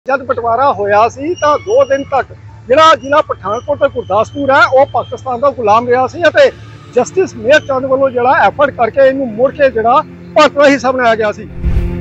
जब बंटवारा होया सी तां 2 दिन तक जिहड़ा जिला पठानकोट ते गुरदासपुर है वो पाकिस्तान दा गुलाम रहा सी अते जस्टिस मेहर चंद वालों जिहड़ा एफर्ट करके इनू मुड़ के जिहड़ा भारत दा हिस्सा बनाया गया सी।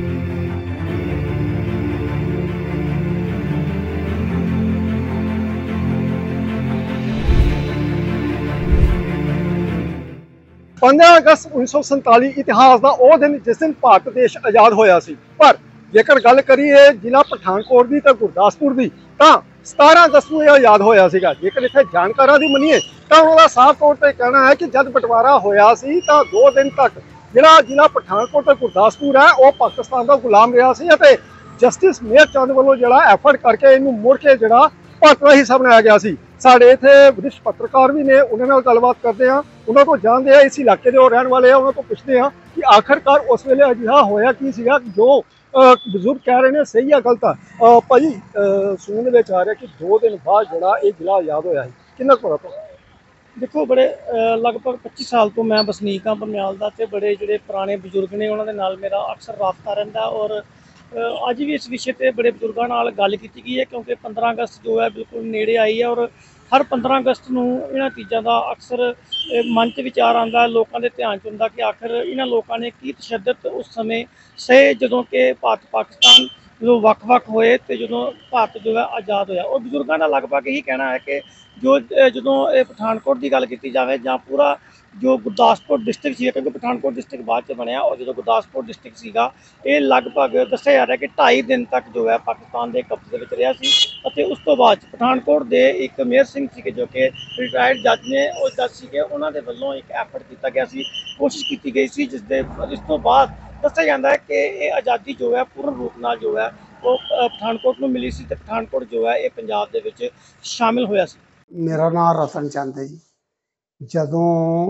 पंद्रह अगस्त 1947 इतिहास का वह दिन जिस दिन भारत देश आज़ाद होया सी। पर जेकर गल करिए जिला पठानकोट की तो गुरदासपुर की तो 17 अगस्त को यह आज़ाद होया सीगा। जेकर इत्थे जानकारां दी मनीए तो उन्होंने साफ तौर पर कहना है कि जब बंटवारा होया सी तो 2 दिन तक जिहड़ा जिला पठानकोट ते गुरदासपुर है वो पाकिस्तान का गुलाम रहा सी अते जस्टिस मेहर चंद वालों जिहड़ा एफर्ट करके इनू मुड़ के जिहड़ा भारत का हिस्सा बनाया गया सी। साडे इत्थे वरिष्ठ पत्रकार भी ने, उन्हां नाल गलबात करते हैं, उन्हां को जानते हैं, इस इलाके के रहने वाले हैं, उन्हां को पूछते हैं कि आखिरकार उस वेले अजिहा होया की सीगा जो बजुर्ग कह रहे हैं सही है गलत है। भाजी सुनने में आ रहा है कि 2 दिन बाद जिहड़ा ये जिला आज़ाद होया है, किन्ना पता तो देखो बड़े लगभग 25 साल तो मैं वसनीक हाँ बरनाल का, तो बड़े जोड़े पुराने बजुर्ग ने उन्होंने नाल मेरा अक्सर राबता रहा और अज भी इस विषय पर बड़े बजुर्गों नाल गल की गई है क्योंकि 15 अगस्त जो है बिल्कुल नेड़े आई है और हर 15 अगस्त को इन्होंने चीज़ों का अक्सर मन च विचार आता है, लोगों के ध्यान च होंदा कि आखिर इन्होंने लोगों ने की तशद्दद उस समय सहे जदों कि भारत पाकिस्तान जो वक्-वक् होए तो जो भारत जो है आज़ाद होया। और बजुर्गों का लगभग यही कहना है कि जो जो पठानकोट की गल की जाए या पूरा जो गुरदासपुर डिस्ट्रिक्ट है, क्योंकि पठानकोट डिस्ट्रिक्ट बाद च बनया और जो गुरदासपुर डिस्ट्रिक्ट सीगा ये लगभग दस्या जा रहा है कि 2.5 दिन तक जो है पाकिस्तान के कब्जे में रहा सी। ਅਤੇ ਉਸ ਤੋਂ ਬਾਅਦ ਪਠਾਨਕੋਟ ਦੇ ਇੱਕ ਮੇਹਰ ਸਿੰਘ ਸੀਗੇ ਜੋ ਕਿ ਰਿਟਾਇਰਡ ਜੱਜ ਨੇ, ਉਹ ਜੱਜ ਸੀਗੇ, ਉਹਨਾਂ ਦੇ ਵੱਲੋਂ ਇੱਕ ਐਫਰਟ ਕੀਤਾ ਗਿਆ ਸੀ, ਕੋਸ਼ਿਸ਼ ਕੀਤੀ ਗਈ ਸੀ ਜਿਸ ਦੇ ਇਸ ਤੋਂ ਬਾਅਦ ਦੱਸਿਆ ਜਾਂਦਾ ਹੈ ਕਿ ਇਹ ਆਜ਼ਾਦੀ ਜੋ ਹੈ ਪੂਰਨ ਰੂਪ ਨਾਲ ਜੋ ਹੈ ਉਹ ਪਠਾਨਕੋਟ ਨੂੰ ਮਿਲੀ ਸੀ ਤੇ ਪਠਾਨਕੋਟ ਜੋ ਹੈ ਇਹ ਪੰਜਾਬ ਦੇ ਵਿੱਚ ਸ਼ਾਮਿਲ ਹੋਇਆ ਸੀ। मेरा नाम रतन चंद है जी। जदों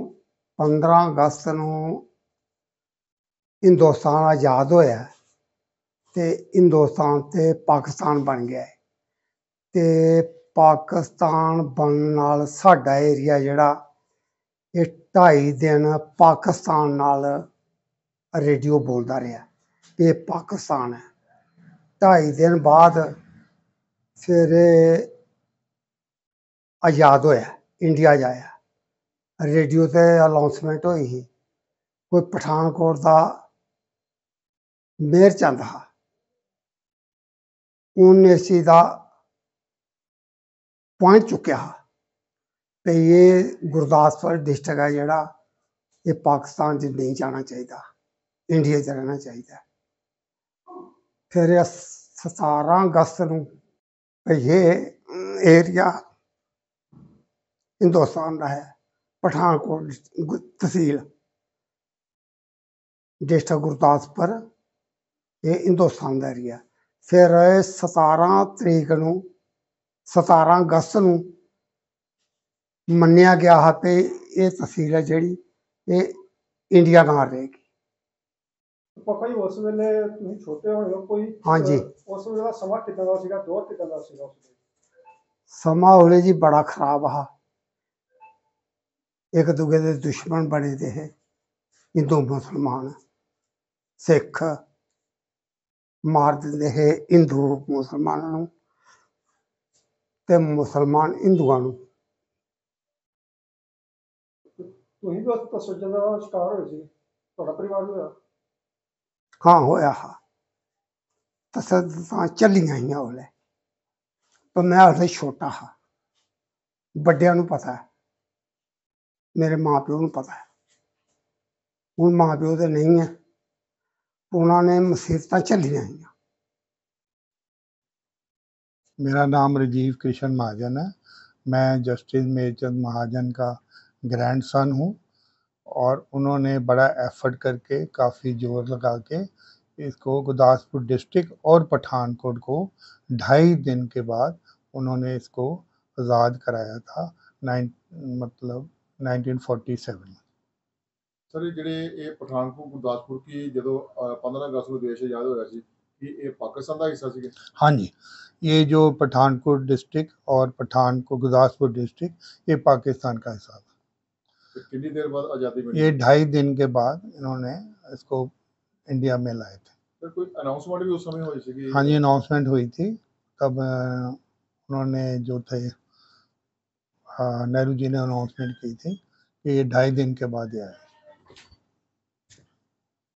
15 अगस्त ਨੂੰ हिंदुस्तान आज़ाद होया तो हिंदुस्तान ते पाकिस्तान बन गया है ते पाकिस्तान बनने नाल साडा एरिया जिहड़ा ये 2.5 दिन पाकिस्तान नाल रेडियो बोलता रहा ये पाकिस्तान है। 2.5 दिन बाद फिर आज़ाद होया, इंडिया जाया, रेडियो ते अनाउंसमेंट हुई ही, कोई पठानकोट का मेहर चंद हा, उन्हें इस चीज़ का पॉइंट चुकया कि ये गुरदासपुर डिस्ट्रिक्ट है जिहड़ा ये पाकिस्तान च नहीं जाना चाहिए, इंडिया च रहना चाहिए। फिर 17 अगस्त को ये एरिया हिंदुस्तान का है, पठानकोट तहसील डिस्ट्रिक्ट गुरदासपुर ये हिंदुस्तान का एरिया। फिर 17 तरीक को 17 अगस्त को मन्निया गया है कि ये तहसील है जिहड़ी ये इंडिया नाल रहेगी। पापा जी उस वेले तुसीं छोटे होए हो, कोई हाँ जी उस वेले दा समा किदां दा सीगा, दौर किदां दा सीगा उस वेले? समा उसले जी बड़ा खराब हा, एक दूए के दुश्मन बने दे हे, हिंदू मुसलमान सिख मार दिंदे हे हिंदू मुसलमानों नूं ते मुसलमान हिंदुआं नूं। तुसीं भी उस तशद्दद दा शिकार होए सी, तुहाडा परिवार भी होया? हाँ होया हा, तशद्ददां चलियां हियां उसले, पर मैं उसले छोटा हा, बड्डियां नूं पता है, मेरे माँ प्यो नूं पता है, हुण माँ प्यो तो नहीं है, उन्होंने मुसीबतां झल्लियां हियां। मेरा नाम राजीव कृष्ण महाजन है। मैं जस्टिस मेहरचंद महाजन का ग्रैंडसन हूँ और उन्होंने बड़ा एफर्ट करके काफ़ी जोर लगा के इसको गुरदासपुर डिस्ट्रिक्ट और पठानकोट को 2.5 दिन के बाद उन्होंने इसको आज़ाद कराया था, मतलब 1947 में। सर ये पठानकोट गुरदासपुर की जो 15 अगस्त को देश आज़ाद होया सी कि ये पाकिस्तान का हिस्सा सी? हाँ जी, ये जो पठानकोट डिस्ट्रिक्ट और पठानकोट गुरदासपुर डिस्ट्रिक्ट ये पाकिस्तान का हिस्सा था। तो कितनी देर बाद आज़ादी मिली? ये 2.5 दिन के बाद इन्होंने इसको इंडिया में लाए थे। सर कोई अनाउंसमेंट भी उस समय हुई थी? हाँ जी, अनाउंसमेंट हुई थी तब उन्होंने जो थे नेहरू जी ने अनाउंसमेंट की थी कि ये 2.5 दिन के बाद ही आए।